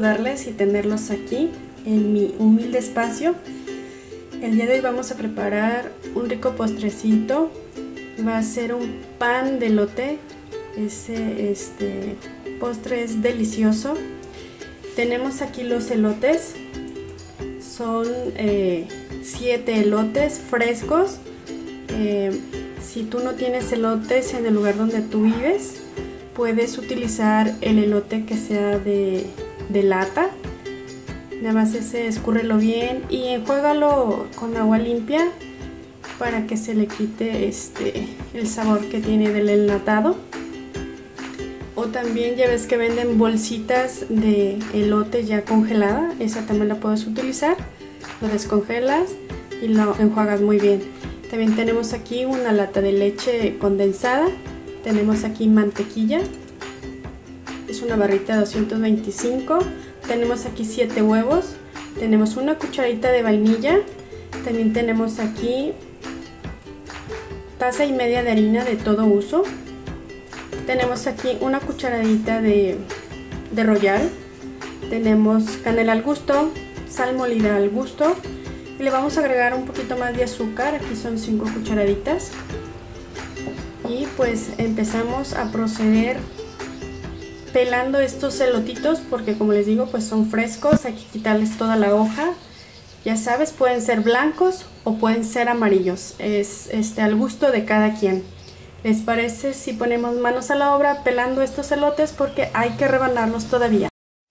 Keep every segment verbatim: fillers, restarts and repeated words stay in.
saludarles y tenerlos aquí en mi humilde espacio. El día de hoy vamos a preparar un rico postrecito. Va a ser un pan de elote. Ese este postre es delicioso. Tenemos aquí los elotes. Son eh, siete elotes frescos. Eh, si tú no tienes elotes en el lugar donde tú vives, puedes utilizar el elote que sea de, de lata. Nada más ese escúrrelo bien y enjuágalo con agua limpia para que se le quite este, el sabor que tiene del enlatado. O también ya ves que venden bolsitas de elote ya congelada, esa también la puedes utilizar. Lo descongelas y lo enjuagas muy bien. También tenemos aquí una lata de leche condensada. Tenemos aquí mantequilla, es una barrita de doscientos veinticinco. Tenemos aquí siete huevos. Tenemos una cucharadita de vainilla. También tenemos aquí taza y media de harina de todo uso. Tenemos aquí una cucharadita de, de royal. Tenemos canela al gusto, sal molida al gusto. Y le vamos a agregar un poquito más de azúcar. Aquí son cinco cucharaditas. Y pues empezamos a proceder pelando estos elotitos, porque como les digo pues son frescos, hay que quitarles toda la hoja. Ya sabes, pueden ser blancos o pueden ser amarillos, es este, al gusto de cada quien. ¿Les parece si ponemos manos a la obra pelando estos elotes? Porque hay que rebanarlos todavía.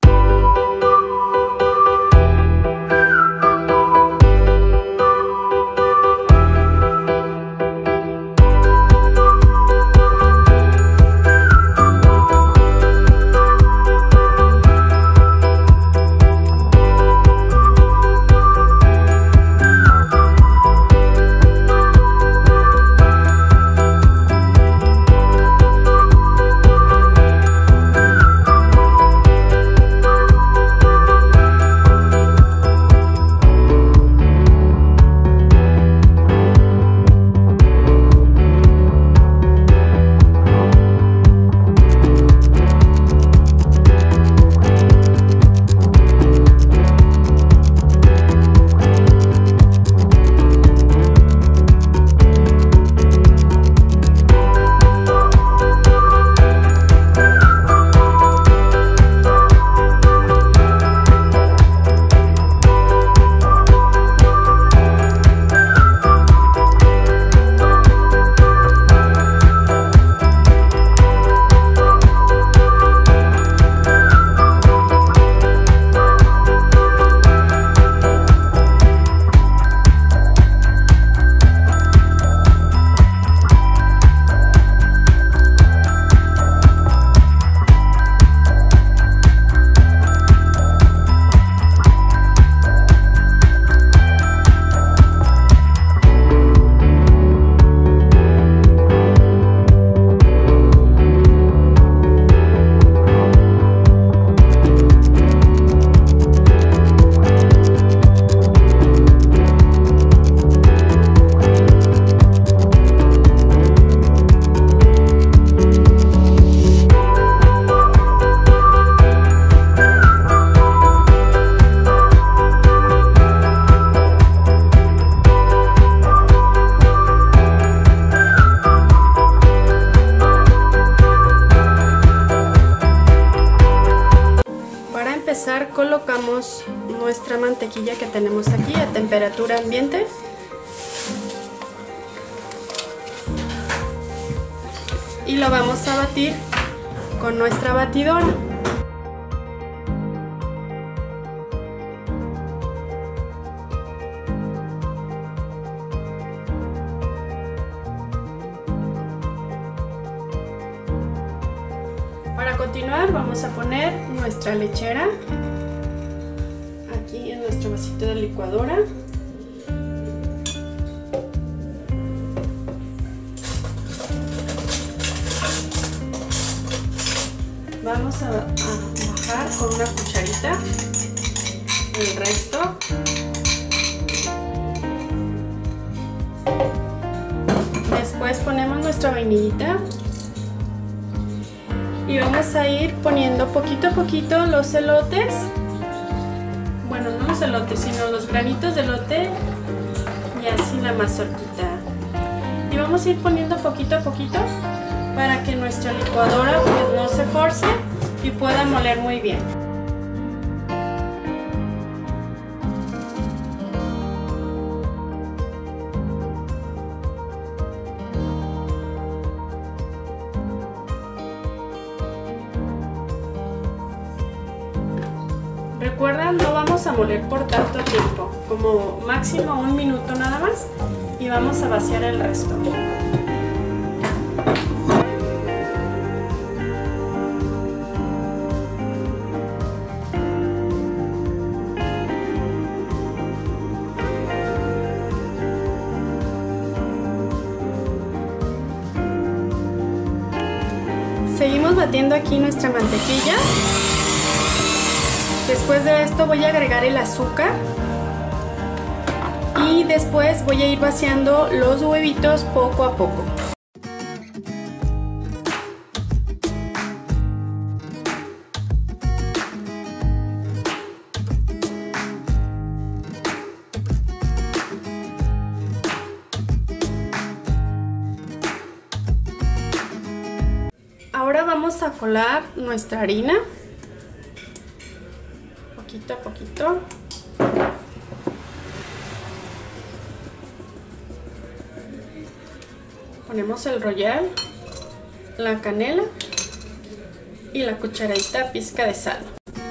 Colocamos nuestra mantequilla que tenemos aquí a temperatura ambiente. Y lo vamos a batir con nuestra batidora. Para continuar vamos a poner nuestra lechera aquí en nuestro vasito de licuadora. Vamos a, a bajar con una cucharita el resto. Después ponemos nuestra vainillita y vamos a ir poniendo poquito a poquito los elotes bueno, no los elotes, sino los granitos de elote y así la mazorquita. Y vamos a ir poniendo poquito a poquito para que nuestra licuadora pues no se force y pueda moler muy bien. Recuerda, no vamos a moler por tanto tiempo, como máximo un minuto nada más, y vamos a vaciar el resto. Seguimos batiendo aquí nuestra mantequilla. Después de esto voy a agregar el azúcar y después voy a ir vaciando los huevitos poco a poco. Ahora vamos a colar nuestra harina. Poquito a poquito. Ponemos el royal, la canela y la cucharadita pizca de sal.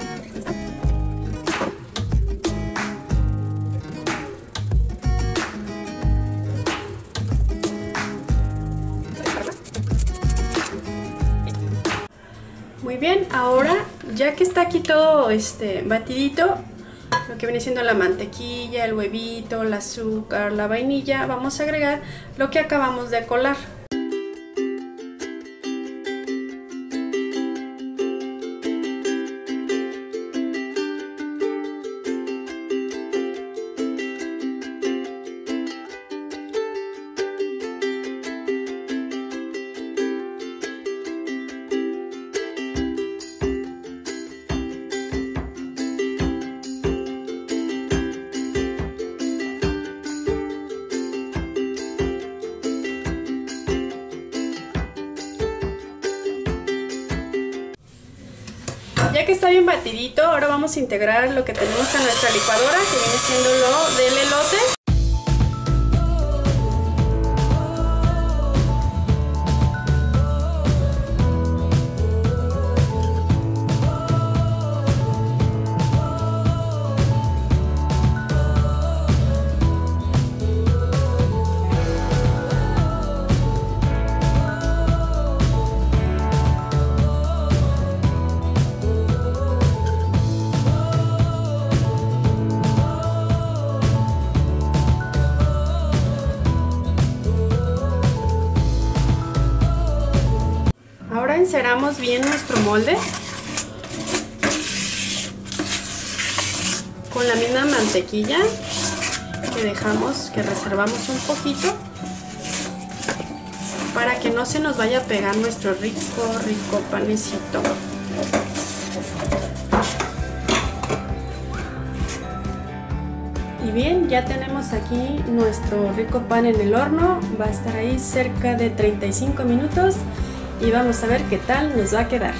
Muy bien, ahora ya que está aquí todo este batidito, lo que viene siendo la mantequilla, el huevito, el azúcar, la vainilla, vamos a agregar lo que acabamos de colar. Ya que está bien batidito, ahora vamos a integrar lo que tenemos en nuestra licuadora, que viene siendo lo del elote. Ahora enceramos bien nuestro molde con la misma mantequilla que dejamos, que reservamos un poquito para que no se nos vaya a pegar nuestro rico, rico panecito. Y bien, ya tenemos aquí nuestro rico pan en el horno, va a estar ahí cerca de treinta y cinco minutos. Y vamos a ver qué tal nos va a quedar.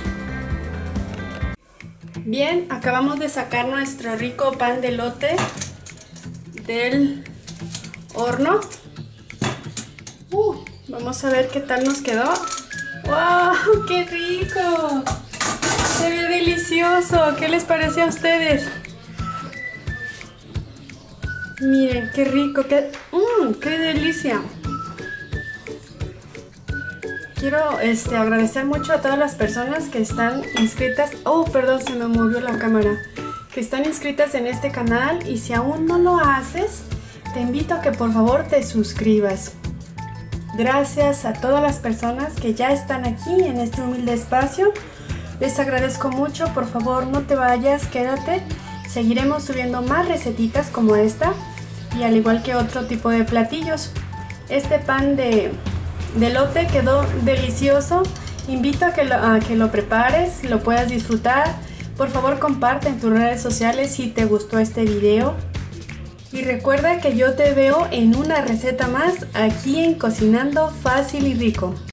Bien, acabamos de sacar nuestro rico pan de elote del horno. Uh, vamos a ver qué tal nos quedó. ¡Wow! ¡Qué rico! Se ve delicioso. ¿Qué les parece a ustedes? Miren, qué rico. ¡Qué, mmm, qué delicia! Quiero este, agradecer mucho a todas las personas que están inscritas. Oh, perdón, se me movió la cámara. Que están inscritas en este canal. Y si aún no lo haces, te invito a que por favor te suscribas. Gracias a todas las personas que ya están aquí en este humilde espacio. Les agradezco mucho. Por favor, no te vayas, quédate. Seguiremos subiendo más recetitas como esta. Y al igual que otro tipo de platillos. Este pan de... de elote quedó delicioso. Invito a que, lo, a que lo prepares, lo puedas disfrutar. Por favor, comparte en tus redes sociales si te gustó este video. Y recuerda que yo te veo en una receta más aquí en Cocinando Fácil y Rico.